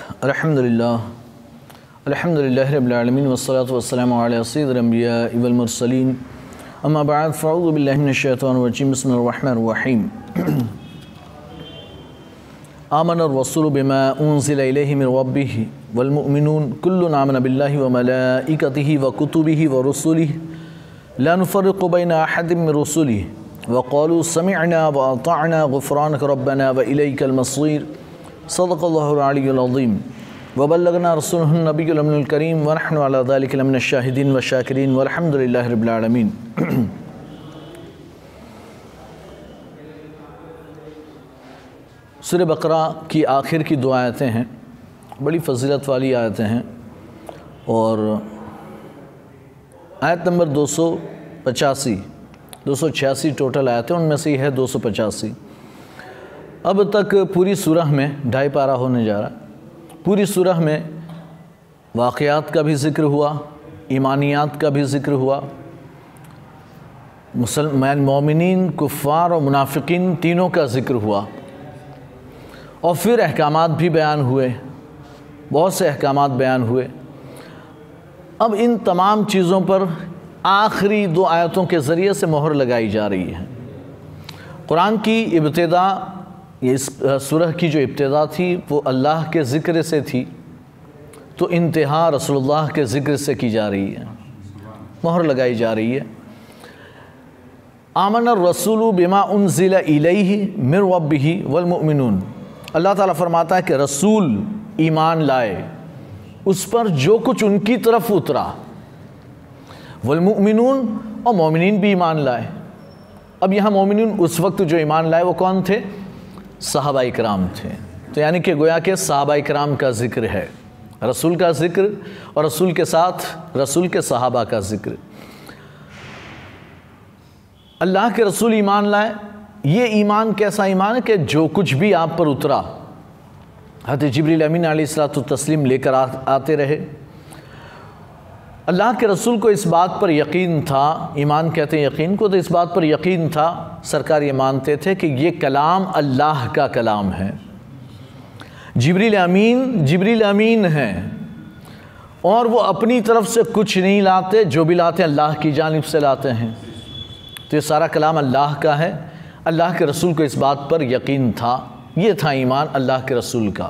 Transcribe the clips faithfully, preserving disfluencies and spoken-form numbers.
الحمدللہ الحمدللہ رب العالمین والصلاة والسلام علی سید الانبیاء والمرسلین اما بعد فاعوذ باللہ من الشیطان الرجیم بسم اللہ الرحمن الرحیم آمن الرسول بما انزل الیہ من ربہ والمؤمنون کل آمن باللہ وملائکتہ وکتبہ ورسلہ لا نفرق بین احد من رسلہ وقالوا سمعنا واطعنا غفرانک ربنا والیک المصیر صدق اللہ العلی العظیم وبلغنا رسولہ النبی الامین الکریم ونحن علی ذلک لمن الشاہدین والشاکرین والحمد للہ رب العالمین۔ سورہ بقرہ کی آخر کی دو آیتیں ہیں، بڑی فضیلت والی آیتیں ہیں، اور آیت نمبر دو سو پچاسی دو سو چھیاسی ٹوٹل آیتیں، ان میں سے یہ ہے دو سو پچاسی۔ اب تک پوری سورہ میں ڈھائی پارہ ہونے جا رہا ہے، پوری سورہ میں واقعات کا بھی ذکر ہوا، ایمانیات کا بھی ذکر ہوا، مسلمان مومنین، کفار اور منافقین تینوں کا ذکر ہوا، اور پھر احکامات بھی بیان ہوئے، بہت سے احکامات بیان ہوئے۔ اب ان تمام چیزوں پر آخری دو آیتوں کے ذریعے سے مہر لگائی جا رہی ہے۔ قرآن کی ابتدا، یہ اس سورہ کی جو ابتدا تھی وہ اللہ کے ذکر سے تھی، تو انتہا رسول اللہ کے ذکر سے کی جا رہی ہے، مہر لگائی جا رہی ہے۔ آمن الرسول بما انزل الیہ من ربہ والمؤمنون، اللہ تعالیٰ فرماتا ہے کہ رسول ایمان لائے اس پر جو کچھ ان کی طرف اترا، والمؤمنون، اور مومنین بھی ایمان لائے۔ اب یہاں مومنین اس وقت جو ایمان لائے وہ کون تھے؟ صحابہ اکرام تھے، تو یعنی کہ گویا کہ صحابہ اکرام کا ذکر ہے، رسول کا ذکر اور رسول کے ساتھ رسول کے صحابہ کا ذکر۔ اللہ کے رسول ایمان لائے، یہ ایمان کیسا ایمان ہے کہ جو کچھ بھی آپ پر اترا، حضرت جبریل امین علیہ الصلوۃ والتسلیم لے کر آتے رہے۔ اللہ کے رسول کو اس بات پر یقین تھا، ایمان کہتے ہیں یقین کو، تو اس بات پر یقین تھا، سرکار یہ مانتے تھے کہ یہ کلام اللہ کا کلام ہے، جبریل امین جبریل امین ہیں، اور وہ اپنی طرف سے کچھ نہیں لاتے، جو بھی لاتے ہیں اللہ کی جانب سے لاتے ہیں، تو یہ سارا کلام اللہ کا ہے۔ اللہ کے رسول کو اس بات پر یقین تھا، یہ تھا ایمان اللہ کے رسول کا،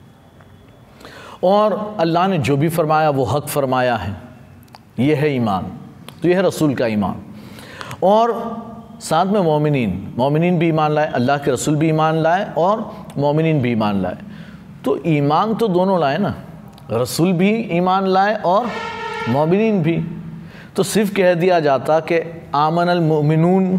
اور اللہ نے جو بھی فرمایا وہ حق فرمایا ہے، یہ ہے ایمان، تو یہ ہے رسول کا ایمان۔ اور ساتھ میں مومنین مومنین بھی ایمان لائے، اللہ کے رسول بھی ایمان لائے اور مومنین بھی ایمان لائے، تو ایمان تو دونوں لائے نا، رسول بھی ایمان لائے اور مومنین بھی۔ تو صرف کہہ دیا جاتا کہ آمن المؤمنون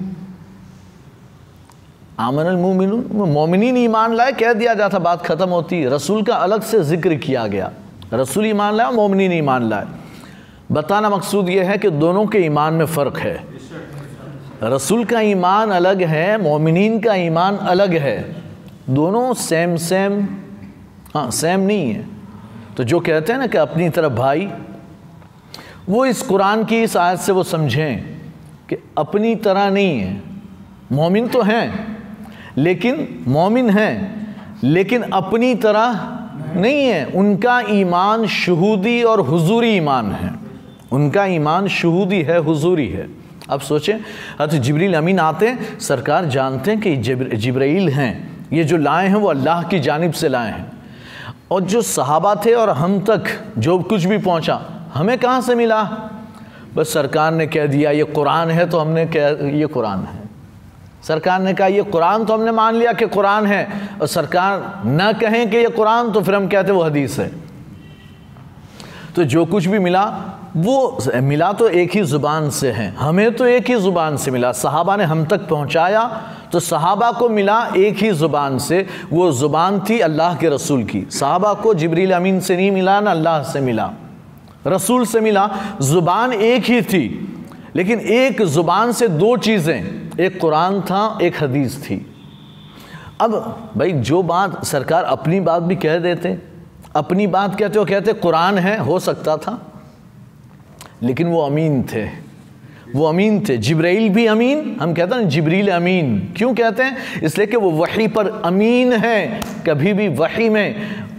آمن المؤمنون مومنین ایمان لائے، کہہ دیا جاتا، بات ختم ہوتی۔ رسول کا الگ سے ذکر کیا گیا، رسول ایمان لائے اور مومنین ایمان لائے۔ بتانا مقصود یہ ہے کہ دونوں کے ایمان میں فرق ہے، رسول کا ایمان الگ ہے، مومنین کا ایمان الگ ہے، دونوں سیم سیم ہاں سیم نہیں ہے۔ تو جو کہتے ہیں نا کہ اپنی طرف بھائی، وہ اس قرآن کی اس آیت سے وہ سمجھیں کہ اپنی طرح نہیں ہے، مومن تو ہیں لیکن مومن ہیں لیکن اپنی طرح نہیں ہے، ان کا ایمان شہودی اور حضوری ایمان ہے، ان کا ایمان شہودی ہے، حضوری ہے۔ اب سوچیں، حضرت جبریل امین آتے ہیں، سرکار جانتے ہیں کہ جبرائیل ہیں، یہ جو لائے ہیں وہ اللہ کی جانب سے لائے ہیں، اور جو صحابہ تھے اور ہم تک جو کچھ بھی پہنچا ہمیں کہاں سے ملا؟ بس سرکار نے کہہ دیا یہ قرآن ہے تو ہم نے کہا یہ قرآن ہے، سرکار نے کہا یہ قرآن تو ہم نے مان لیا کہ قرآن ہے، اور سرکار نہ کہیں کہ یہ قرآن تو پھر ہم کہتے وہ حدیث ہے۔ تو جو کچھ بھی ملا وہ ملا تو ایک ہی زبان سے ہے، ہمیں تو ایک ہی زبان سے ملا، صحابہ نے ہم تک پہنچایا تو صحابہ کو ملا ایک ہی زبان سے، وہ زبان تھی اللہ کے رسول کی۔ صحابہ کو جبریل امین سے نہیں ملا، نہ اللہ سے ملا، رسول سے ملا، زبان ایک ہی تھی، لیکن ایک زبان سے دو چیزیں، ایک قرآن تھا، ایک حدیث تھی۔ اب بھائی جو بات سرکار اپنی بات بھی کہہ دیتے، اپنی بات کہتے ہو کہتے قرآن ہے، ہو سکتا تھا، لیکن وہ امین تھے، وہ امین تھے، جبرائیل بھی امین، ہم کہتے ہیں جبریل امین، کیوں کہتے ہیں؟ اس لیے کہ وہ وحی پر امین ہے، کبھی بھی وحی میں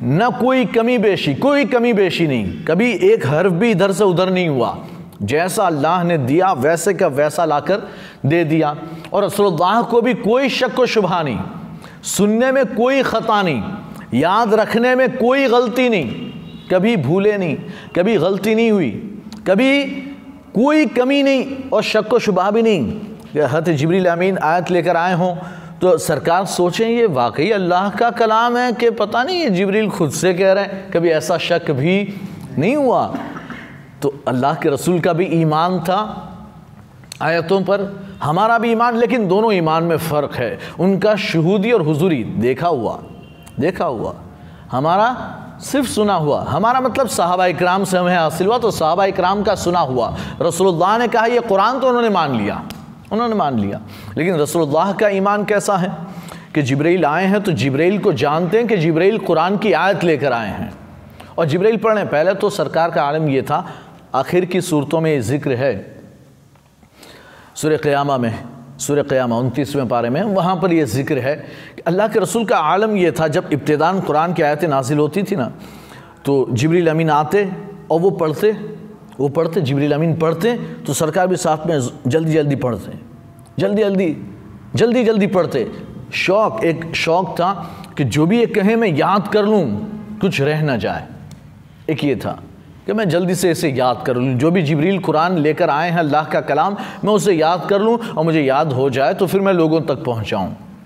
نہ کوئی کمی بیشی، کوئی کمی بیشی نہیں، کبھی ایک حرف بھی ادھر سے ادھر نہیں ہوا، جیسا اللہ نے دیا ویسے کا ویسا لا کر دے دیا۔ اور رسول اللہ کو بھی کوئی شک و شبہ نہیں، سننے میں کوئی خطا نہیں، یاد رکھنے میں کوئی غلطی نہیں، کبھی بھولے نہیں، کبھی غلطی نہیں ہوئی، کبھی کوئی کمی نہیں اور شک و شبہ بھی نہیں کہ حضرت جبریل امین آیت لے کر آئے ہوں تو سرکار سوچیں یہ واقعی اللہ کا کلام ہے کہ پتہ نہیں یہ جبریل خود سے کہہ رہے ہیں، کبھی ایسا شک بھی نہیں ہوا۔ تو اللہ کے رسول کا بھی ایمان تھا آیتوں پر، ہمارا بھی ایمان، لیکن دونوں ایمان میں فرق ہے، ان کا شہودی اور حضوری دیکھا ہوا دیکھا ہوا ہمارا صرف سنا ہوا، ہمارا مطلب صحابہ اکرام سے ہمیں حاصل ہوا تو صحابہ اکرام کا سنا ہوا، رسول اللہ نے کہا یہ قرآن تو انہوں نے مان لیا انہوں نے مان لیا لیکن رسول اللہ کا ایمان کیسا ہے کہ جبرائیل آئے ہیں تو جبرائیل کو جانتے ہیں کہ جبرائیل قرآن کی آیت لے کر آئے ہیں، اور جبرائیل پڑھیں، پہلے تو سرکار کا عالم یہ تھا، آخر کی صورتوں میں یہ ذکر ہے سورہ قیامہ میں، سورہ قیامہ انتیسویں پارے میں، وہاں پر یہ ذکر ہے کہ اللہ کے رسول کا عالم یہ تھا جب ابتداءً قرآن کی آیتیں نازل ہوتی تھی نا تو جبریل امین آتے اور وہ پڑھتے وہ پڑھتے جبریل امین پڑھتے تو سرکار بھی ساتھ میں جلدی جلدی پڑھتے جلدی جلدی جلدی جلدی پڑھتے، شوق ایک شوق تھا کہ جو بھی یہ کہیں میں یاد کر لوں کچھ رہ نہ جائے، ایک یہ تھا کہ میں جلدی سے اسے یاد کر لوں، جو بھی جبریل قرآن لے کر آئے ہیں اللہ کا کلام میں اسے یاد کر لوں اور مجھے یاد ہو جائے تو پھر میں لوگوں تک پہنچاؤں۔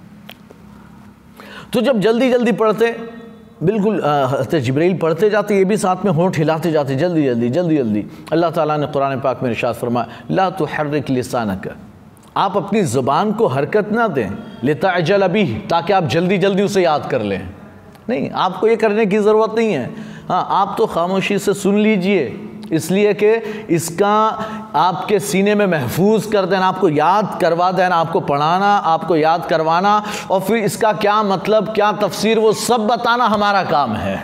تو جب جلدی جلدی پڑھتے بالکل حضرت جبریل پڑھتے جاتے، یہ بھی ساتھ میں ہونٹ ہلاتے جاتے جلدی جلدی جلدی جلدی۔ اللہ تعالیٰ نے قرآن پاک میں ارشاد فرمایا لا تحرک لسانک، آپ اپنی زبان کو حرکت نہ دیں، لتعجل بہ، تاکہ آپ جلدی جلدی اسے یاد کر لیں، نہیں آپ کو یہ کرنے کی ضرورت نہیں ہے، ہاں آپ تو خاموشی سے سن لیجئے، اس لیے کہ اس کا آپ کے سینے میں محفوظ کر دینا، آپ کو یاد کروا دینا، آپ کو پڑھانا، آپ کو یاد کروانا، اور پھر اس کا کیا مطلب کیا تفسیر وہ سب بتانا ہمارا کام ہے۔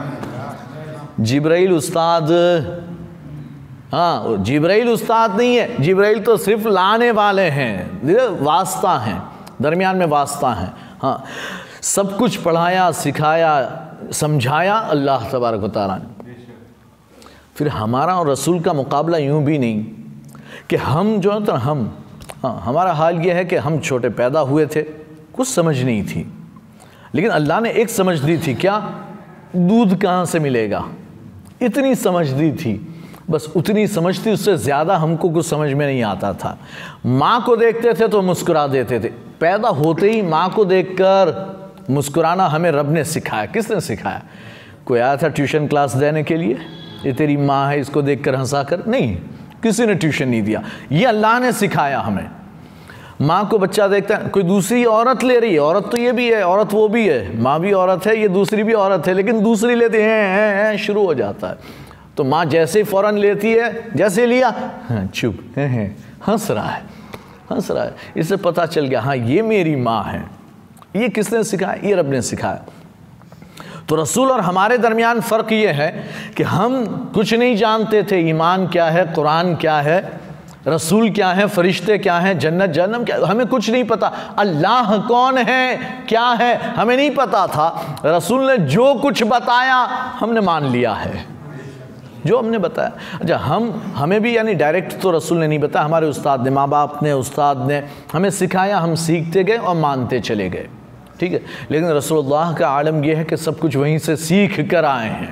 جبرائیل استاد، ہاں جبرائیل استاد نہیں ہے، جبرائیل تو صرف لانے والے ہیں، واسطہ ہیں، درمیان میں واسطہ ہیں، ہاں سب کچھ پڑھایا سکھایا سمجھایا اللہ تبارک و تعالیٰ نے۔ پھر ہمارا اور رسول کا مقابلہ یوں بھی نہیں کہ ہم جو ہے تو ہم ہاں ہمارا حال یہ ہے کہ ہم چھوٹے پیدا ہوئے تھے، کچھ سمجھ نہیں تھی، لیکن اللہ نے ایک سمجھ دی تھی، کیا؟ دودھ کہاں سے ملے گا، اتنی سمجھ دی تھی، بس اتنی سمجھ تھی، اس سے زیادہ ہم کو کچھ سمجھ میں نہیں آتا تھا۔ ماں کو دیکھتے تھے تو مسکرا دیتے تھے، پیدا ہوتے ہی ماں کو دیکھ کر مسکرانا ہمیں رب نے سکھایا۔ کس نے سکھایا؟ کوئی آیا تھا ٹیوشن کلاس دینے کے لیے یہ تیری ماں ہے اس کو دیکھ کر ہنسا کر؟ نہیں، کسی نے ٹیوشن نہیں دیا، یہ اللہ نے سکھایا ہمیں۔ ماں کو بچہ دیکھتا ہے، کوئی دوسری عورت لے رہی ہے، عورت تو یہ بھی ہے، عورت وہ بھی ہے، ماں بھی عورت ہے، یہ دوسری بھی عورت ہے، لیکن دوسری لیتے ہیں ہیں ہیں شروع ہو جاتا ہے، تو ماں جیسے ہی فوراً لیتی ہے، جیسے لیا ہاں چپ ہیں ہیں ہنس رہا ہے ہنس رہا ہے اس سے پتہ چل گیا ہاں یہ میری ماں ہے۔ یہ کس نے سکھایا؟ یہ رب نے سکھایا۔ تو رسول اور ہمارے درمیان فرق یہ ہے کہ ہم کچھ نہیں جانتے تھے، ایمان کیا ہے، قرآن کیا ہے، رسول کیا ہے، فرشتے کیا ہیں، جنت جہنم کیا، ہمیں کچھ نہیں پتا، اللہ کون ہے کیا ہے ہمیں نہیں پتا تھا۔ رسول نے جو کچھ بتایا ہم نے مان لیا ہے، جو ہم نے بتایا۔ اچھا ہم ہمیں بھی یعنی ڈائریکٹ تو رسول نے نہیں بتایا، ہمارے استاد نے، ماں باپ نے، استاد نے ہمیں سکھایا، ہم سیکھتے گئے اور مانتے چلے گئے، ٹھیک ہے۔ لیکن رسول اللہ کا عالم یہ ہے کہ سب کچھ وہیں سے سیکھ کر آئے ہیں،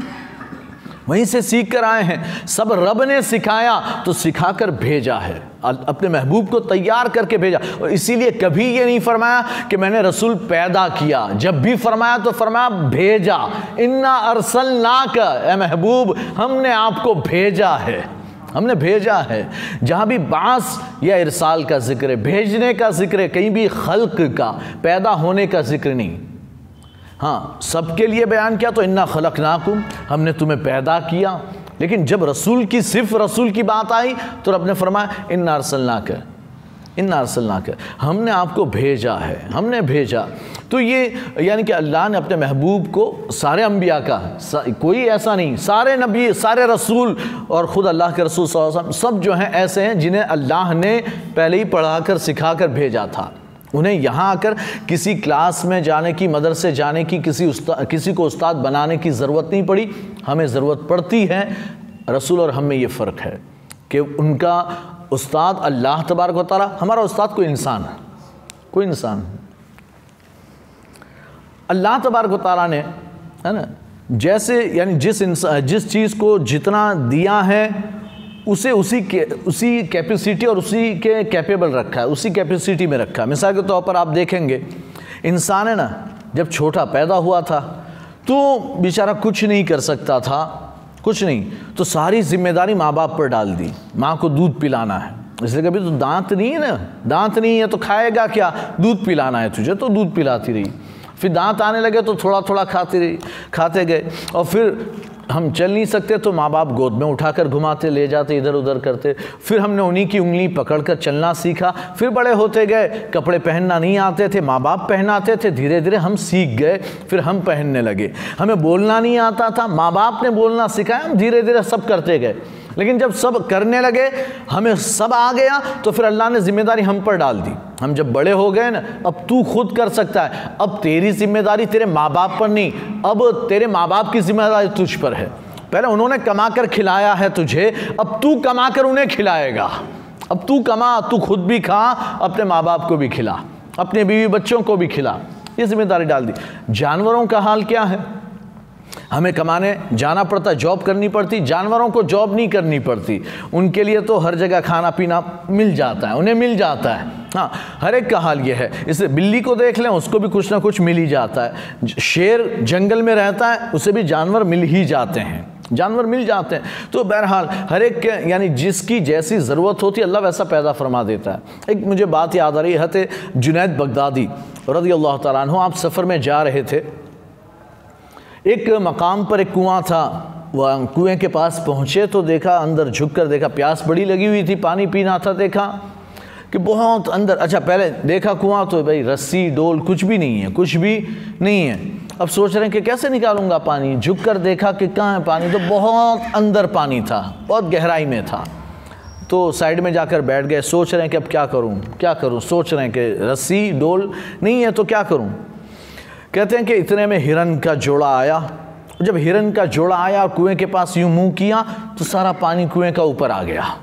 وہیں سے سیکھ کر آئے ہیں، سب رب نے سکھایا تو سکھا کر بھیجا ہے، اپنے محبوب کو تیار کر کے بھیجا۔ اور اسی لیے کبھی یہ نہیں فرمایا کہ میں نے رسول پیدا کیا، جب بھی فرمایا تو فرمایا بھیجا، انا ارسلناک، اے محبوب ہم نے آپ کو بھیجا ہے، ہم نے بھیجا ہے۔ جہاں بھی بعث یا ارسال کا ذکر ہے، بھیجنے کا ذکر ہے، کہیں بھی خلق کا، پیدا ہونے کا ذکر نہیں۔ ہاں سب کے لیے بیان کیا تو انا خلقناکم، ہم نے تمہیں پیدا کیا، لیکن جب رسول کی صرف رسول کی بات آئی تو رب نے فرمایا انا ارسلناک، انا ارسلناک، ہم نے آپ کو بھیجا ہے، ہم نے بھیجا۔ تو یہ یعنی کہ اللہ نے اپنے محبوب کو سارے انبیاء کا، کوئی ایسا نہیں، سارے نبی، سارے رسول اور خود اللہ کے رسول صلی اللہ علیہ وسلم سب جو ہیں ایسے ہیں جنہیں اللہ نے پہلے ہی پڑھا کر سکھا کر بھیجا تھا، انہیں یہاں آ کر کسی کلاس میں جانے کی، مدرسے جانے کی، کسی استاد کسی کو استاد بنانے کی ضرورت نہیں پڑی. ہمیں ضرورت پڑتی ہے. رسول اور ہم میں یہ فرق ہے کہ ان کا استاد اللہ تبارک و تعالیٰ، ہمارا استاد کوئی انسان ہے، کوئی انسان ہے. اللہ تبارک و تعالیٰ نے ہے نا جیسے یعنی جس انسان جس چیز کو جتنا دیا ہے اسے اسی کے اسی کیپیسٹی اور اسی کے کیپیبل رکھا ہے، اسی کیپیسٹی میں رکھا ہے. مثال کے طور پر آپ دیکھیں گے انسان ہے نا جب چھوٹا پیدا ہوا تھا تو بیچارہ کچھ نہیں کر سکتا تھا، کچھ نہیں، تو ساری ذمہ داری ماں باپ پر ڈال دی. ماں کو دودھ پلانا ہے، اس لیے کبھی تو دانت نہیں ہے نا، دانت نہیں ہے تو کھائے گا کیا؟ دودھ پلانا ہے تجھے، تو دودھ پلاتی رہی. پھر دانت آنے لگے تو تھوڑا تھوڑا کھاتے رہی کھاتے گئے. اور پھر ہم چل نہیں سکتے تو ماں باپ گود میں اٹھا کر گھماتے، لے جاتے، ادھر ادھر کرتے. پھر ہم نے انہی کی انگلی پکڑ کر چلنا سیکھا. پھر بڑے ہوتے گئے، کپڑے پہننا نہیں آتے تھے، ماں باپ پہناتے تھے، دھیرے دھیرے ہم سیکھ گئے، پھر ہم پہننے لگے. ہمیں بولنا نہیں آتا تھا، ماں باپ نے بولنا سکھایا، ہم دھیرے دھیرے سب کرتے گئے. لیکن جب سب کرنے لگے، ہمیں سب آ گیا، تو پھر اللہ نے ذمہ داری ہم پر ڈال دی. ہم جب بڑے ہو گئے نا، اب تو خود کر سکتا ہے. اب تیری ذمہ داری تیرے ماں باپ پر نہیں، اب تیرے ماں باپ کی ذمہ داری تجھ پر ہے. پہلے انہوں نے کما کر کھلایا ہے تجھے، اب تو کما کر انہیں کھلائے گا. اب تو کما، تو خود بھی کھا، اپنے ماں باپ کو بھی کھلا، اپنے بیوی بچوں کو بھی کھلا. یہ ذمہ داری ڈال دی. جانوروں کا حال کیا ہے؟ ہمیں کمانے جانا پڑتا، جاب کرنی پڑتی. جانوروں کو جاب نہیں کرنی پڑتی، ان کے لیے تو ہر جگہ کھانا پینا مل جاتا ہے، انہیں مل جاتا ہے. ہاں، ہر ایک کا حال یہ ہے. اس سے بلی کو دیکھ لیں، اس کو بھی کچھ نہ کچھ مل ہی جاتا ہے. شیر جنگل میں رہتا ہے، اسے بھی جانور مل ہی جاتے ہیں، جانور مل جاتے ہیں. تو بہرحال ہر ایک کے یعنی جس کی جیسی ضرورت ہوتی ہے اللہ ویسا پیدا فرما دیتا ہے. ایک مجھے بات یاد آ رہی ہے، حضرت جنید بغدادی رضی اللہ تعالیٰ عنہ، آپ سفر میں جا رہے تھے. ایک مقام پر ایک کنواں تھا. وہ کنویں کے پاس پہنچے تو دیکھا، اندر جھک کر دیکھا، پیاس بڑی لگی ہوئی تھی، پانی پینا تھا. دیکھا کہ بہت اندر، اچھا پہلے دیکھا کنواں تو بھائی رسی ڈول کچھ بھی نہیں ہے، کچھ بھی نہیں ہے. اب سوچ رہے ہیں کہ کیسے نکالوں گا پانی. جھک کر دیکھا کہ کہاں ہے پانی، تو بہت اندر پانی تھا، بہت گہرائی میں تھا. تو سائیڈ میں جا کر بیٹھ گئے. سوچ رہے ہیں کہ اب کیا کروں کیا کروں سوچ رہے ہیں کہ رسی ڈول نہیں ہے تو کیا کروں. کہتے ہیں کہ اتنے میں ہرن کا جوڑا آیا. جب ہرن کا جوڑا آیا اور کنویں کے پاس یوں منہ کیا تو سارا پانی کنویں کا اوپر آ گیا،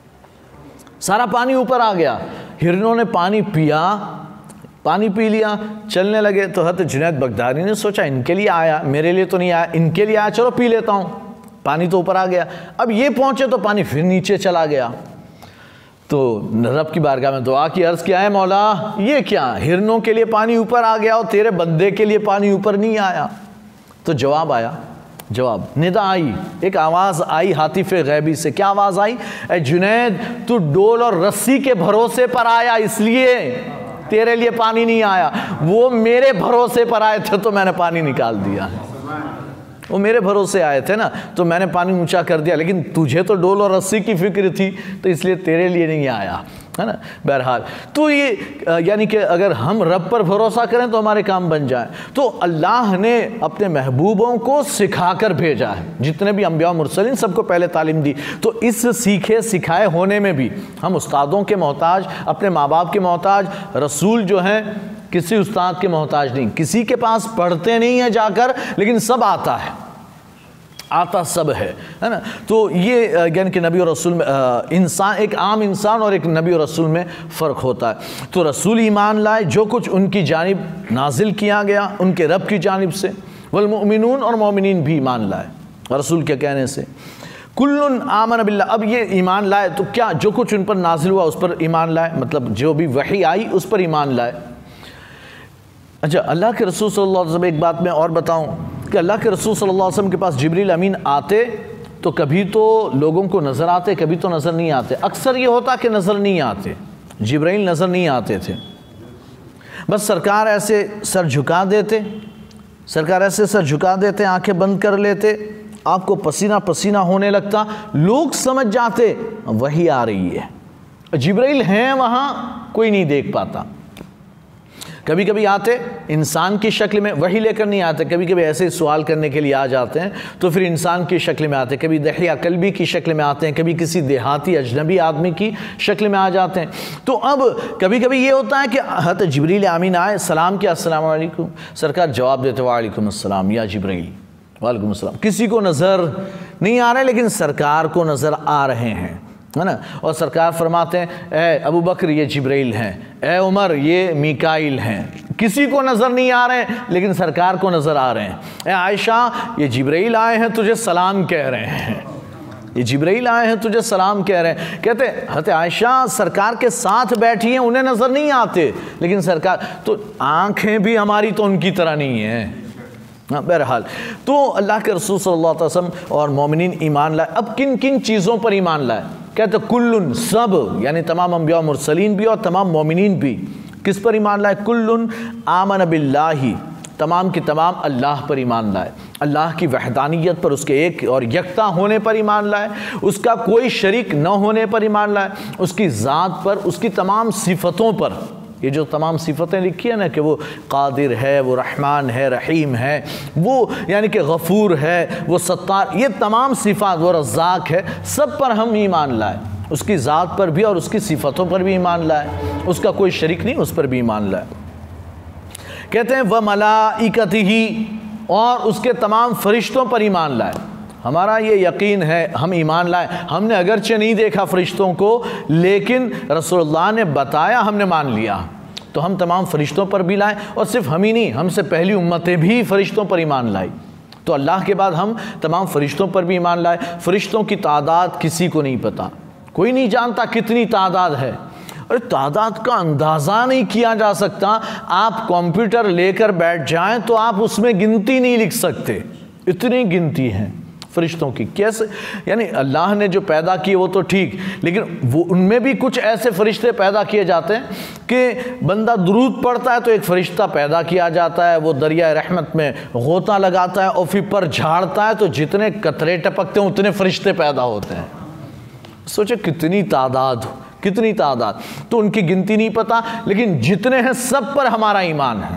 سارا پانی اوپر آ گیا. ہرنوں نے پانی پیا، پانی پی لیا، چلنے لگے. تو حضرت جنید بغدادی نے سوچا ان کے لیے آیا، میرے لیے تو نہیں آیا، ان کے لیے آیا، چلو پی لیتا ہوں. پانی تو اوپر آ گیا. اب یہ پہنچے تو پانی پھر نیچے چلا گیا. تو رب کی بارگاہ میں دعا کی، عرض کیا ہے مولا یہ کیا، ہرنوں کے لیے پانی اوپر آ گیا اور تیرے بندے کے لیے پانی اوپر نہیں آیا. تو جواب آیا، جواب ندا آئی، ایک آواز آئی ہاتف غیبی سے. کیا آواز آئی؟ اے جنید تو ڈول اور رسی کے بھروسے پر آیا، اس لیے تیرے لیے پانی نہیں آیا. وہ میرے بھروسے پر آئے تھے تو میں نے پانی نکال دیا. وہ میرے بھروسے آئے تھے نا تو میں نے پانی اونچا کر دیا، لیکن تجھے تو ڈول اور رسی کی فکر تھی تو اس لیے تیرے لیے نہیں آیا، ہے نا. بہرحال تو یہ یعنی کہ اگر ہم رب پر بھروسہ کریں تو ہمارے کام بن جائیں. تو اللہ نے اپنے محبوبوں کو سکھا کر بھیجا ہے، جتنے بھی انبیاء و مرسلین سب کو پہلے تعلیم دی. تو اس سیکھے سکھائے ہونے میں بھی ہم استادوں کے محتاج، اپنے ماں باپ کے محتاج. رسول جو ہیں کسی استاد کے محتاج نہیں، کسی کے پاس پڑھتے نہیں ہیں جا کر، لیکن سب آتا ہے، آتا سب ہے ہے نا. تو یہ یعنی کہ نبی اور رسول میں انسان، ایک عام انسان اور ایک نبی اور رسول میں فرق ہوتا ہے. تو رسول ایمان لائے جو کچھ ان کی جانب نازل کیا گیا ان کے رب کی جانب سے، والمؤمنون اور مومنین بھی ایمان لائے رسول کے کہنے سے. کل آمن باللہ. اب یہ ایمان لائے تو کیا جو کچھ ان پر نازل ہوا اس پر ایمان لائے، مطلب جو بھی وحی آئی اس پر ایمان لائے. اچھا اللہ کے رسول صلی اللہ علیہ وسلم، ایک بات میں اور بتاؤں کہ اللہ کے رسول صلی اللہ علیہ وسلم کے پاس جبریل امین آتے تو کبھی تو لوگوں کو نظر آتے، کبھی تو نظر نہیں آتے. اکثر یہ ہوتا کہ نظر نہیں آتے، جبرائیل نظر نہیں آتے تھے. بس سرکار ایسے سر جھکا دیتے سرکار ایسے سر جھکا دیتے آنکھیں بند کر لیتے، آپ کو پسینہ پسینہ ہونے لگتا، لوگ سمجھ جاتے وہی آ رہی ہے. جبرائیل ہیں وہاں، کوئی نہیں دیکھ پاتا. کبھی کبھی آتے انسان کی شکل میں، وحی لے کر نہیں آتے، کبھی کبھی ایسے سوال کرنے کے لیے آ جاتے ہیں تو پھر انسان کی شکل میں آتے، کبھی دحیہ کلبی کی شکل میں آتے ہیں، کبھی کسی دیہاتی اجنبی آدمی کی شکل میں آ جاتے ہیں۔ تو اب کبھی کبھی یہ ہوتا ہے کہ حضرت جبریل امین آئے، سلام کیا، السلام علیکم، سرکار جواب دیتے وعلیکم السلام یا جبریل، وعلیکم السلام۔ کسی کو نظر نہیں آ رہے لیکن سرکار کو نظر آ رہے ہیں، ہے نا، اور سرکار فرماتے ہیں اے ابو بکر یہ جبریل ہیں، اے عمر یہ میکائیل ہیں۔ کسی کو نظر نہیں آ رہے لیکن سرکار کو نظر آ رہے ہیں۔ اے عائشہ یہ جبریل آئے ہیں تجھے سلام کہہ رہے ہیں، یہ جبریل آئے ہیں تجھے سلام کہہ رہے ہیں۔ کہتے ہیں حضرت عائشہ سرکار کے ساتھ بیٹھی ہیں، انہیں نظر نہیں آتے لیکن سرکار، تو آنکھیں بھی ہماری تو ان کی طرح نہیں ہیں۔ بہرحال تو اللہ کے رسول صلی اللہ علیہ وسلم اور مومنین ایمان لائے۔ اب کن کن چیزوں پر ایمان لائے؟ کہتے کلن، سب، یعنی تمام انبیاء و مرسلین بھی اور تمام مومنین بھی کس پر ایمان لائے؟ کلن آمن باللہ، تمام کی تمام اللہ پر ایمان لائے، اللہ کی وحدانیت پر، اس کے ایک اور یکتا ہونے پر ایمان لائے، اس کا کوئی شریک نہ ہونے پر ایمان لائے، اس کی ذات پر، اس کی تمام صفتوں پر۔ یہ جو تمام صفتیں لکھی ہیں نا کہ وہ قادر ہے، وہ رحمان ہے، رحیم ہے، وہ یعنی کہ غفور ہے، وہ ستار، یہ تمام صفات، وہ رزاق ہے، سب پر ہم ایمان لائے، اس کی ذات پر بھی اور اس کی صفتوں پر بھی ایمان لائے، اس کا کوئی شریک نہیں، اس پر بھی ایمان لائے۔ کہتے ہیں وَمَلَائِكَتِهِ، اور اس کے تمام فرشتوں پر ایمان لائے۔ ہمارا یہ یقین ہے، ہم ایمان لائے، ہم نے اگرچہ نہیں دیکھا فرشتوں کو لیکن رسول اللہ نے بتایا، ہم نے مان لیا، تو ہم تمام فرشتوں پر بھی لائے، اور صرف ہم ہی نہیں، ہم سے پہلی امتیں بھی فرشتوں پر ایمان لائی، تو اللہ کے بعد ہم تمام فرشتوں پر بھی ایمان لائے۔ فرشتوں کی تعداد کسی کو نہیں پتا، کوئی نہیں جانتا کتنی تعداد ہے، اور تعداد کا اندازہ نہیں کیا جا سکتا۔ آپ کمپیوٹر لے کر بیٹھ جائیں تو آپ اس میں گنتی نہیں لکھ سکتے، اتنی گنتی ہیں فرشتوں کی۔ کیسے؟ یعنی اللہ نے جو پیدا کیے وہ تو ٹھیک، لیکن وہ ان میں بھی کچھ ایسے فرشتے پیدا کیے جاتے ہیں کہ بندہ درود پڑھتا ہے تو ایک فرشتہ پیدا کیا جاتا ہے، وہ دریائے رحمت میں غوطہ لگاتا ہے اور پھر پر جھاڑتا ہے تو جتنے قطرے ٹپکتے ہیں اتنے فرشتے پیدا ہوتے ہیں۔ سوچے کتنی تعداد، کتنی تعداد، تو ان کی گنتی نہیں پتا، لیکن جتنے ہیں سب پر ہمارا ایمان ہے۔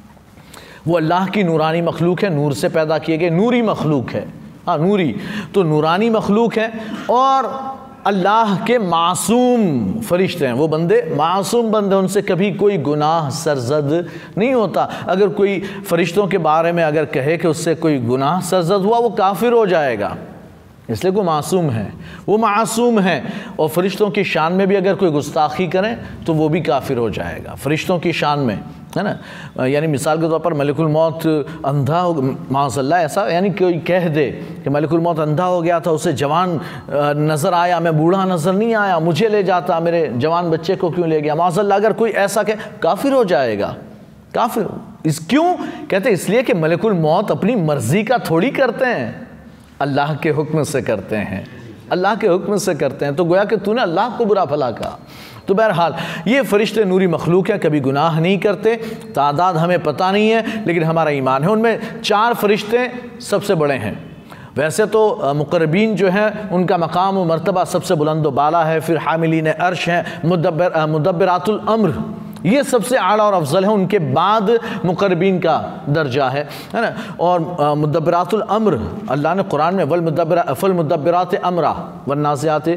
وہ اللہ کی نورانی مخلوق ہے، نور سے پیدا کیے گئے، نوری مخلوق ہے، ہاں نوری، تو نورانی مخلوق ہے، اور اللہ کے معصوم فرشتے ہیں، وہ بندے معصوم بندے، ان سے کبھی کوئی گناہ سرزد نہیں ہوتا۔ اگر کوئی فرشتوں کے بارے میں اگر کہے کہ اس سے کوئی گناہ سرزد ہوا، وہ کافر ہو جائے گا، اس لیے وہ معصوم ہے، وہ معصوم ہے۔ اور فرشتوں کی شان میں بھی اگر کوئی گستاخی کریں تو وہ بھی کافر ہو جائے گا، فرشتوں کی شان میں، ہے نا۔ یعنی مثال کے طور پر ملک الموت اندھا ہو، معاذ اللہ ایسا، یعنی کوئی کہہ دے کہ ملک الموت اندھا ہو گیا تھا، اسے جوان نظر آیا، میں بوڑھا نظر نہیں آیا، مجھے لے جاتا، میرے جوان بچے کو کیوں لے گیا، معاذ اللہ اگر کوئی ایسا کہ کافر ہو جائے گا، کافر۔ اس کیوں کہتے ہیں؟ اس لیے کہ ملک الموت اپنی مرضی کا تھوڑی کرتے ہیں، اللہ کے حکم سے کرتے ہیں، اللہ کے حکم سے کرتے ہیں، تو گویا کہ تو نے اللہ کو برا بھلا کہا۔ تو بہرحال یہ فرشتے نوری مخلوق ہیں، کبھی گناہ نہیں کرتے، تعداد ہمیں پتہ نہیں ہے لیکن ہمارا ایمان ہے۔ ان میں چار فرشتے سب سے بڑے ہیں، ویسے تو مقربین جو ہیں ان کا مقام و مرتبہ سب سے بلند و بالا ہے، پھر حاملین عرش ہیں، مدبر مدبرات الامر، یہ سب سے اعلیٰ اور افضل ہیں، ان کے بعد مقربین کا درجہ ہے ہے نا۔ اور مدبرات الامر، اللہ نے قرآن میں فالمدبرات امرا والنازعات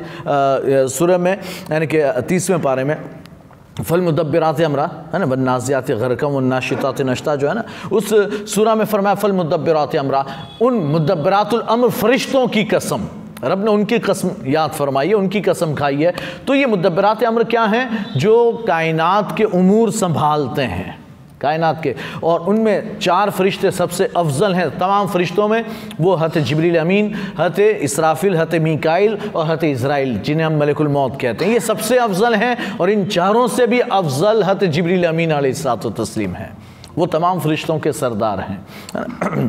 سورہ میں، یعنی کہ تیسویں پارے میں فالمدبرات امرا ہے نا، والنازعات غرقا والناشطات نشطا جو ہے نا، اس سورہ میں فرمایا فالمدبرات امرا، ان مدبرات الامر فرشتوں کی قسم، رب نے ان کی قسم یاد فرمائی ہے، ان کی قسم کھائی ہے۔ تو یہ مدبرات امر کیا ہیں؟ جو کائنات کے امور سنبھالتے ہیں، کائنات کے، اور ان میں چار فرشتے سب سے افضل ہیں تمام فرشتوں میں، وہ حضرت جبریل امین، حضرت اسرافیل، حضرت میکائیل اور حضرت اسرائیل، جنہیں ہم ملک الموت کہتے ہیں، یہ سب سے افضل ہیں، اور ان چاروں سے بھی افضل حضرت جبریل امین علیہ الصلوۃ والتسلیم ہیں، وہ تمام فرشتوں کے سردار ہیں۔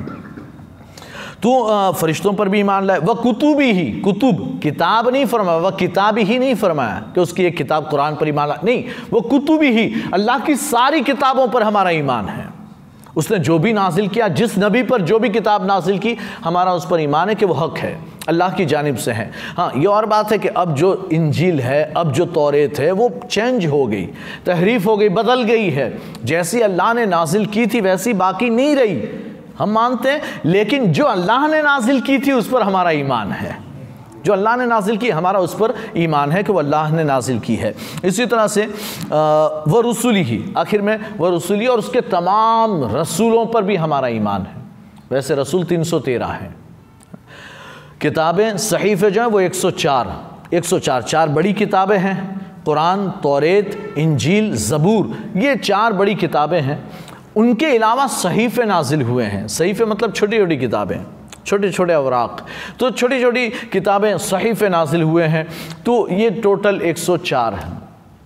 تو فرشتوں پر بھی ایمان لائے۔ وہ کتبی ہی، کتب کتاب نہیں فرمایا، وہ کتاب ہی نہیں فرمایا کہ اس کی ایک کتاب قرآن پر ایمان لائے، نہیں، وہ کتبی ہی، اللہ کی ساری کتابوں پر ہمارا ایمان ہے، اس نے جو بھی نازل کیا، جس نبی پر جو بھی کتاب نازل کی، ہمارا اس پر ایمان ہے کہ وہ حق ہے، اللہ کی جانب سے ہے۔ ہاں یہ اور بات ہے کہ اب جو انجیل ہے، اب جو توریت ہے، وہ چینج ہو گئی، تحریف ہو گئی، بدل گئی ہے۔ جیسی اللہ نے نازل کی تھی ویسی باقی نہیں رہی، ہم مانتے ہیں، لیکن جو اللہ نے نازل کی تھی اس پر ہمارا ایمان ہے۔ جو اللہ نے نازل کی ہمارا اس پر ایمان ہے کہ وہ اللہ نے نازل کی ہے۔ اسی طرح سے وہ رسولی ہی، آخر میں وہ رسولی اور اس کے تمام رسولوں پر بھی ہمارا ایمان ہے۔ ویسے رسول تین سو تیرہ ہیں، کتابیں صحیفے جو ہیں وہ ایک سو چار ایک سو چار چار بڑی کتابیں ہیں، قرآن، توریت، انجیل، زبور، یہ چار بڑی کتابیں ہیں۔ ان کے علاوہ صحیفے نازل ہوئے ہیں۔ صحیفے مطلب چھوٹی چھوٹی کتابیں، چھوٹے چھوٹے اوراق، تو چھوٹی چھوٹی کتابیں صحیفے نازل ہوئے ہیں، تو یہ ٹوٹل ایک سو چار ہیں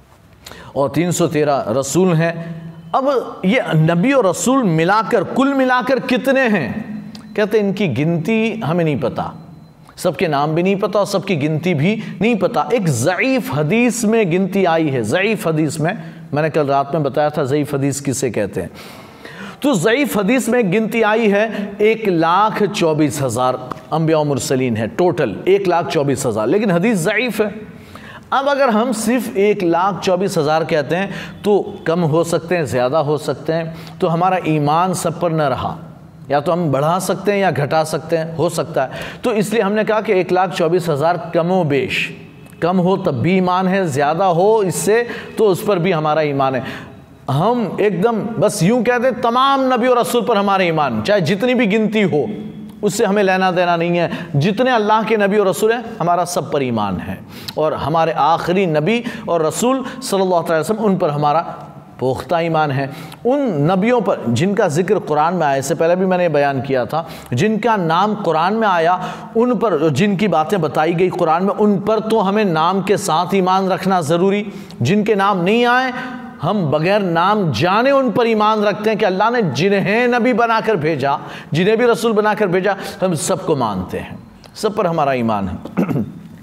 اور تین سو تیرہ رسول ہیں۔ اب یہ نبی اور رسول ملا کر کل ملا کر کتنے ہیں؟ کہتے ہیں ان کی گنتی ہمیں نہیں پتہ، سب کے نام بھی نہیں پتہ اور سب کی گنتی بھی نہیں پتہ۔ ایک ضعیف حدیث میں گنتی آئی ہے، ضعیف حدیث میں، میں نے کل رات میں بتایا تھا ضعیف حدیث کسے کہتے ہیں۔ تو ضعیف حدیث میں گنتی آئی ہے ایک لاکھ چوبیس ہزار انبیاء و مرسلین ہے، ٹوٹل ایک لاکھ چوبیس ہزار، لیکن حدیث ضعیف ہے۔ اب اگر ہم صرف ایک لاکھ چوبیس ہزار کہتے ہیں تو کم ہو سکتے ہیں، زیادہ ہو سکتے ہیں، تو ہمارا ایمان سب پر نہ رہا، یا تو ہم بڑھا سکتے ہیں یا گھٹا سکتے ہیں، ہو سکتا ہے۔ تو اس لیے ہم نے کہا کہ ایک لاکھ چوبیس ہزار کم و بیش، کم ہو تب بھی ایمان ہے، زیادہ ہو اس سے تو اس پر بھی ہمارا ایمان ہے۔ ہم ایک دم بس یوں کہتے ہیں تمام نبی اور رسول پر ہمارے ایمان، چاہے جتنی بھی گنتی ہو، اس سے ہمیں لینا دینا نہیں ہے۔ جتنے اللہ کے نبی اور رسول ہیں ہمارا سب پر ایمان ہے، اور ہمارے آخری نبی اور رسول صلی اللہ علیہ وسلم ان پر ہمارا پختہ ایمان ہے۔ ان نبیوں پر جن کا ذکر قرآن میں آیا، اس سے پہلے بھی میں نے بیان کیا تھا، جن کا نام قرآن میں آیا، ان پر جن کی باتیں بتائی گئی قرآن میں، ان پر تو ہمیں نام کے ساتھ ایمان رکھنا ضروری۔ جن کے نام نہیں آئے ہم بغیر نام جانے ان پر ایمان رکھتے ہیں کہ اللہ نے جنہیں نبی بنا کر بھیجا، جنہیں بھی رسول بنا کر بھیجا، ہم سب کو مانتے ہیں، سب پر ہمارا ایمان ہے۔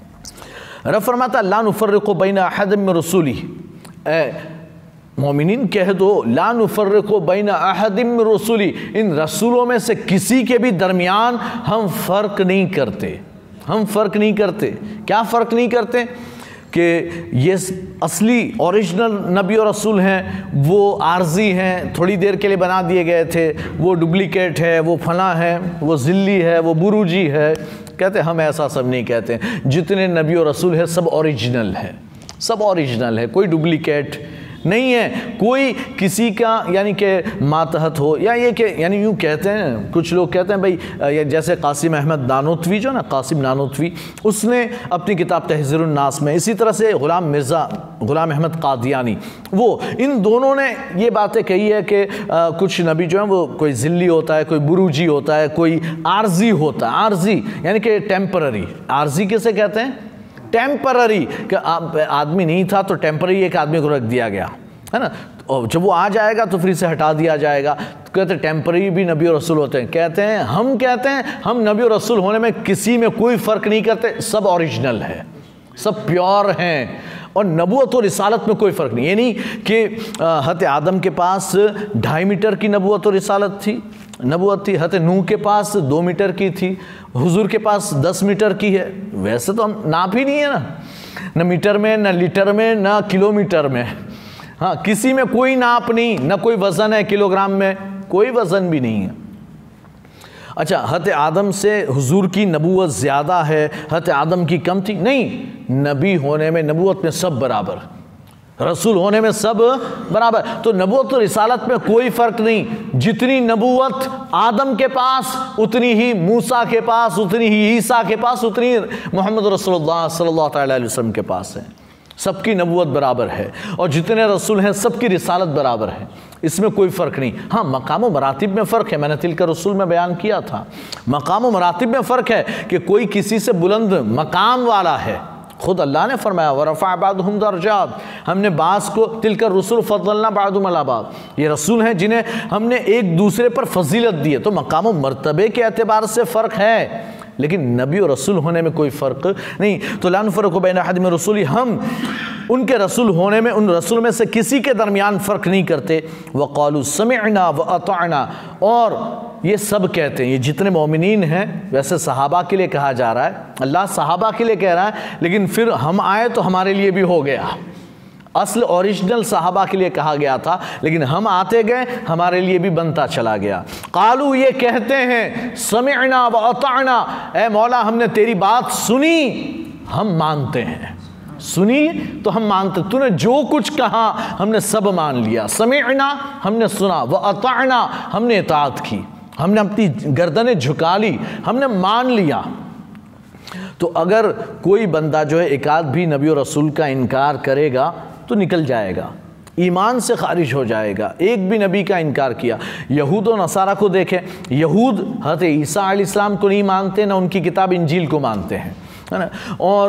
رب فرماتا لا نفرق بین احد من رسولی، اے مومنین کہہ دو لا نفرق بین احد من رسولی، ان رسولوں میں سے کسی کے بھی درمیان ہم فرق نہیں کرتے، ہم فرق نہیں کرتے۔ کیا فرق نہیں کرتے؟ کہ یہ اصلی اوریجنل نبی اور رسول ہیں، وہ عارضی ہیں، تھوڑی دیر کے لیے بنا دیے گئے تھے، وہ ڈپلیکیٹ ہے، وہ فلاں ہے، وہ ذلی ہے، وہ بروجی ہے۔ کہتے ہم ایسا سب نہیں کہتے، جتنے نبی اور رسول ہیں سب اوریجنل ہے، سب اوریجنل ہے، کوئی ڈپلیکیٹ نہیں ہے، کوئی کسی کا یعنی کہ ماتحت ہو، یا یہ کہ یعنی یوں کہتے ہیں، کچھ لوگ کہتے ہیں بھائی جیسے قاسم احمد نانوتوی جو نا قاسم نانوتوی، اس نے اپنی کتاب تحذیر الناس میں، اسی طرح سے غلام مرزا غلام احمد قادیانی، وہ ان دونوں نے یہ باتیں کہی ہے کہ کچھ نبی جو ہیں وہ کوئی ذلی ہوتا ہے، کوئی بروجی ہوتا ہے، کوئی عارضی ہوتا ہے، عارضی یعنی کہ ٹیمپرری۔ عارضی کسے کہتے ہیں؟ ٹیمپرری، کہ آدمی نہیں تھا تو ٹیمپرری ایک آدمی کو رکھ دیا گیا ہے نا، اور جب وہ آ جائے گا تو پھر اسے ہٹا دیا جائے گا۔ کہتے ہیں ٹیمپرری بھی نبی اور رسول ہوتے ہیں۔ کہتے ہیں ہم کہتے ہیں ہم نبی اور رسول ہونے میں کسی میں کوئی فرق نہیں کرتے، سب اوریجنل ہے، سب پیور ہیں، اور نبوت اور رسالت میں کوئی فرق نہیں۔ یہ نہیں کہ حضرت آدم کے پاس ڈھائی میٹر کی نبوت اور رسالت تھی، نبوت تھی، حضرت نوح کے پاس دو میٹر کی تھی، حضور کے پاس دس میٹر کی ہے۔ ویسے تو ہم ناپ ہی نہیں ہے نا، نہ میٹر میں، نہ لیٹر میں، نہ کلو میٹر میں، ہاں کسی میں کوئی ناپ نہیں، نہ کوئی وزن ہے، کلو گرام میں کوئی وزن بھی نہیں ہے۔ اچھا حضرت آدم سے حضور کی نبوت زیادہ ہے، حضرت آدم کی کم تھی؟ نہیں، نبی ہونے میں نبوت میں سب برابر، رسول ہونے میں سب برابر۔ تو نبوت و رسالت میں کوئی فرق نہیں، جتنی نبوت آدم کے پاس اتنی ہی موسیٰ کے پاس، اتنی ہی عیسیٰ کے پاس، اتنی محمد رسول اللہ صلی اللہ تعالیٰ علیہ وسلم کے پاس ہے۔ سب کی نبوت برابر ہے، اور جتنے رسول ہیں سب کی رسالت برابر ہے، اس میں کوئی فرق نہیں۔ ہاں مقام و مراتب میں فرق ہے، میں نے تلک رسول میں بیان کیا تھا، مقام و مراتب میں فرق ہے کہ کوئی کسی سے بلند مقام والا ہے۔ خود اللہ نے فرمایا وَرَفَعَ بَعْضُهُمْ دَرَجَاتٍ، ہم نے بعض کو تلک الرسل فضلنا بعضهم علی بعض، یہ رسول ہیں جنہیں ہم نے ایک دوسرے پر فضیلت دی ہے، تو مقام و مرتبے کے اعتبار سے فرق ہے، لیکن نبی اور رسول ہونے میں کوئی فرق نہیں۔ تو لا نفرق بین احد من رسولی، ہم ان کے رسول ہونے میں، ان رسول میں سے کسی کے درمیان فرق نہیں کرتے۔ وَقَالُوا سَمِعْنَا وَأَطَعْنَا، اور یہ سب کہتے ہیں، یہ جتنے مومنین ہیں، ویسے صحابہ کے لیے کہا جا رہا ہے، اللہ صحابہ کے لیے کہہ رہا ہے، لیکن پھر ہم آئے تو ہمارے لیے بھی ہو گیا۔ اصل اوریجنل صحابہ کے لیے کہا گیا تھا، لیکن ہم آتے گئے، ہمارے لیے بھی بنتا چلا گیا۔ قالو، یہ کہتے ہیں، سمعنا وأطعنا، اے مولا ہم نے تیری بات سنی، ہم مانتے ہیں۔ سنی تو ہم مانتے، تو نے جو کچھ کہا ہم نے سب مان لیا۔ سمعنا، ہم نے سنا، وأطعنا، ہم نے اطاعت کی، ہم نے اپنی گردنیں جھکا لی، ہم نے مان لیا۔ تو اگر کوئی بندہ جو ہے ایک آدھ بھی نبی و رسول کا انکار کرے گا تو نکل جائے گا، ایمان سے خارج ہو جائے گا۔ ایک بھی نبی کا انکار کیا، یہود و نصارہ کو دیکھیں، یہود حضرت عیسیٰ علیہ السلام کو نہیں مانتے، نہ ان کی کتاب انجیل کو مانتے ہیں، اور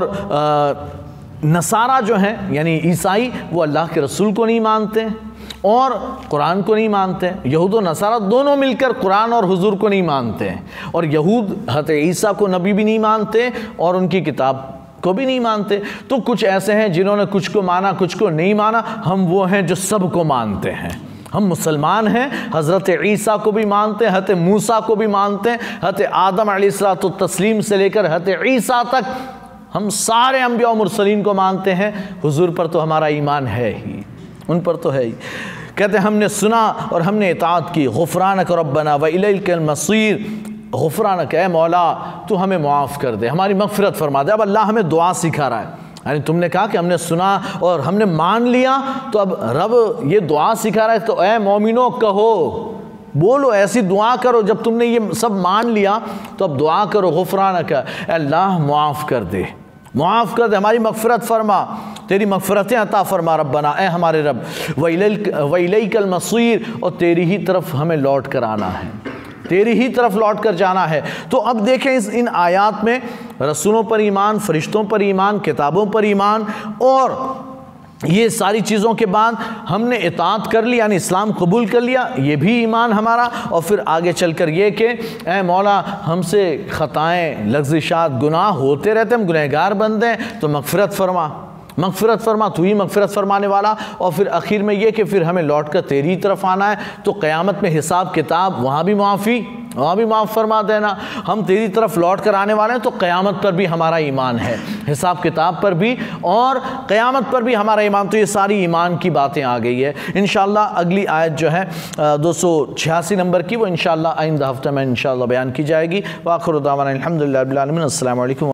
نصارہ جو ہیں یعنی عیسائی، وہ اللہ کے رسول کو نہیں مانتے اور قرآن کو نہیں مانتے۔ یہود و نصارہ دونوں مل کر قرآن اور حضور کو نہیں مانتے ہیں، اور یہود حضرت عیسیٰ کو نبی بھی نہیں مانتے اور ان کی کتاب کو بھی نہیں مانتے۔ تو کچھ ایسے ہیں جنہوں نے کچھ کو مانا، کچھ کو نہیں مانا، ہم وہ ہیں جو سب کو مانتے ہیں۔ ہم مسلمان ہیں، حضرت عیسیٰ کو بھی مانتے ہیں، حضرت موسیٰ کو بھی مانتے ہیں، حضرت آدم علیہ الصلوۃ والتسلیم سے لے کر حضرت عیسیٰ تک ہم سارے انبیاء و مرسلین کو مانتے ہیں۔ حضور پر تو ہمارا ایمان ہے ہی، ان پر تو ہے ہی۔ کہتے ہیں ہم نے سنا اور ہم نے اطاعت کی۔ غفرانک ربنا وإلیک المصیر، غفرانک، اے مولا تو ہمیں معاف کر دے، ہماری مغفرت فرما دے۔ اب اللہ ہمیں دعا سکھا رہا ہے، یعنی تم نے کہا کہ ہم نے سنا اور ہم نے مان لیا، تو اب رب یہ دعا سکھا رہا ہے، تو اے مومنوں کہو، بولو، ایسی دعا کرو، جب تم نے یہ سب مان لیا تو اب دعا کرو، غفرانک، اے اللہ معاف کر دے، معاف کر دے، ہماری مغفرت فرما، تیری مغفرتیں عطا فرما ربنا، اے ہمارے رب، وَإِلَيْكَ الْمَصِيرُ، اور تیری ہی طرف ہمیں لوٹ کر آنا ہے، تیری ہی طرف لوٹ کر جانا ہے۔ تو اب دیکھیں اس ان آیات میں رسولوں پر ایمان، فرشتوں پر ایمان، کتابوں پر ایمان، اور یہ ساری چیزوں کے بعد ہم نے اطاعت کر لی، یعنی اسلام قبول کر لیا، یہ بھی ایمان ہمارا۔ اور پھر آگے چل کر یہ کہ اے مولا ہم سے خطائیں، لغزشات، گناہ ہوتے رہتے، ہم گنہگار بندے ہیں، تو مغفرت فرما، مغفرت فرما، تو ہی مغفرت فرمانے والا۔ اور پھر آخر میں یہ کہ پھر ہمیں لوٹ کر تیری طرف آنا ہے، تو قیامت میں حساب کتاب، وہاں بھی معافی، وہاں بھی معاف فرما دینا۔ ہم تیری طرف لوٹ کر آنے والے ہیں، تو قیامت پر بھی ہمارا ایمان ہے، حساب کتاب پر بھی اور قیامت پر بھی ہمارا ایمان۔ تو یہ ساری ایمان کی باتیں آ گئی ہے۔ انشاءاللہ اگلی آیت جو ہے دو سو چھیاسی نمبر کی، وہ انشاءاللہ آئندہ ہفتہ میں انشاءاللہ بیان کی جائے گی۔ وآخر دعوانا الحمدللہ رب العالمین۔ السلام علیکم۔